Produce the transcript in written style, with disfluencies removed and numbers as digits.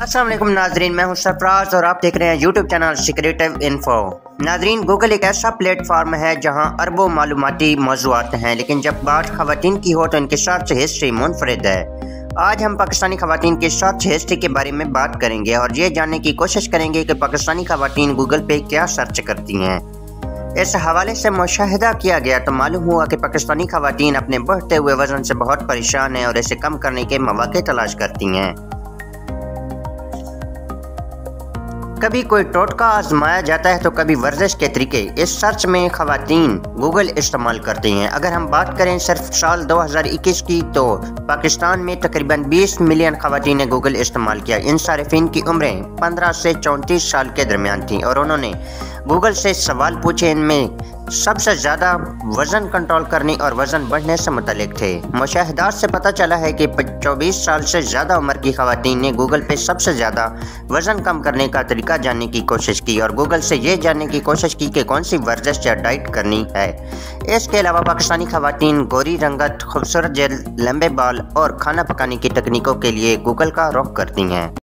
अस्सलाम वालेकुम नाजरीन, मैं हूं सरफराज और आप देख रहे हैं यूट्यूब चैनल सीक्रेटिव इन्फो। नाजरीन, गूगल एक ऐसा प्लेटफॉर्म है जहां अरबों मालूमाती मौज़ूआत हैं, लेकिन जब बात ख़वातीन की हो तो इनकी सर्च हिस्ट्री मुनफरिद है। आज हम पाकिस्तानी ख़वातीन की सर्च हिस्ट्री के बारे में बात करेंगे और ये जानने की कोशिश करेंगे कि पाकिस्तानी ख़वातीन गूगल पे क्या सर्च करती हैं। इस हवाले से मुशाहिदा किया गया तो मालूम हुआ कि पाकिस्तानी ख़वातीन अपने बढ़ते हुए वज़न से बहुत परेशान हैं और इसे कम करने के मौके तलाश करती हैं। कभी कोई टोटका आजमाया जाता है तो कभी वर्जिश के तरीके। इस सर्च में ख़वातीन गूगल इस्तेमाल करती हैं। अगर हम बात करें सिर्फ साल 2021 की तो पाकिस्तान में तकरीबन 20 मिलियन ख़वातीन ने गूगल इस्तेमाल किया। इन सारिफिन की उम्रें 15 से 34 साल के दरमियान थीं और उन्होंने गूगल से सवाल पूछे। इनमें सबसे ज़्यादा वज़न कंट्रोल करने और वज़न बढ़ने से मुतल्लिक थे। मुशाहिदात से पता चला है कि 24 साल से ज़्यादा उम्र की ख़वातीन ने गूगल पे सबसे ज़्यादा वज़न कम करने का तरीका जानने की कोशिश की और गूगल से ये जानने की कोशिश की कि कौन सी वर्जिश या डाइट करनी है। इसके अलावा पाकिस्तानी ख़वातीन गोरी रंगत, खूबसूरत जेल, लंबे बाल और खाना पकाने की तकनीकों के लिए गूगल का रुख करती हैं।